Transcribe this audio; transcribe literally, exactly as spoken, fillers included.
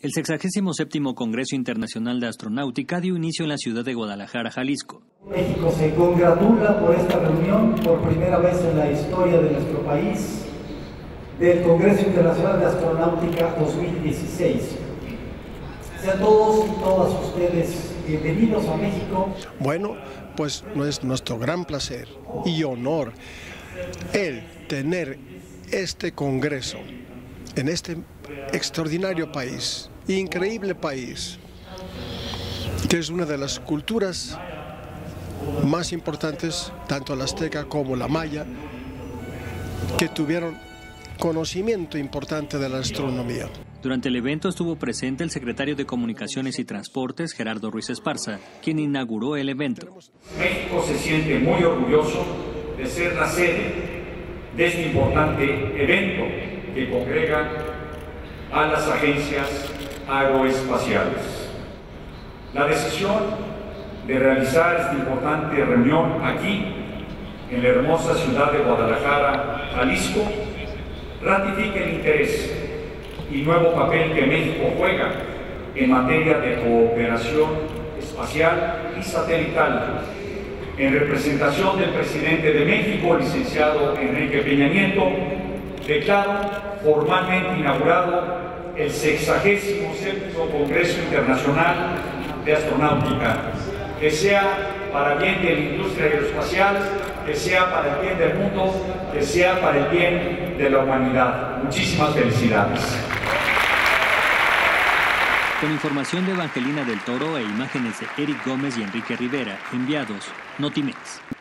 El sexagésimo séptimo Congreso Internacional de Astronáutica dio inicio en la ciudad de Guadalajara, Jalisco. México se congratula por esta reunión, por primera vez en la historia de nuestro país, del Congreso Internacional de Astronáutica dos mil dieciséis. Sean todos y todas ustedes bienvenidos a México. Bueno, pues no es nuestro gran placer y honor el tener este congreso en este extraordinario país, increíble país, que es una de las culturas más importantes, tanto la azteca como la maya, que tuvieron conocimiento importante de la astronomía. Durante el evento estuvo presente el secretario de Comunicaciones y Transportes, Gerardo Ruiz Esparza, quien inauguró el evento. México se siente muy orgulloso de ser la sede de este importante evento que congrega a las agencias aeroespaciales. La decisión de realizar esta importante reunión aquí, en la hermosa ciudad de Guadalajara, Jalisco, ratifica el interés y nuevo papel que México juega en materia de cooperación espacial y satelital. En representación del presidente de México, licenciado Enrique Peña Nieto, declaro formalmente inaugurado el sexagésimo séptimo Congreso Internacional de Astronáutica, que sea para bien de la industria aeroespacial, que sea para el bien del mundo, que sea para el bien de la humanidad. Muchísimas felicidades. Con información de Evangelina del Toro e imágenes de Eric Gómez y Enrique Rivera, enviados Notimex.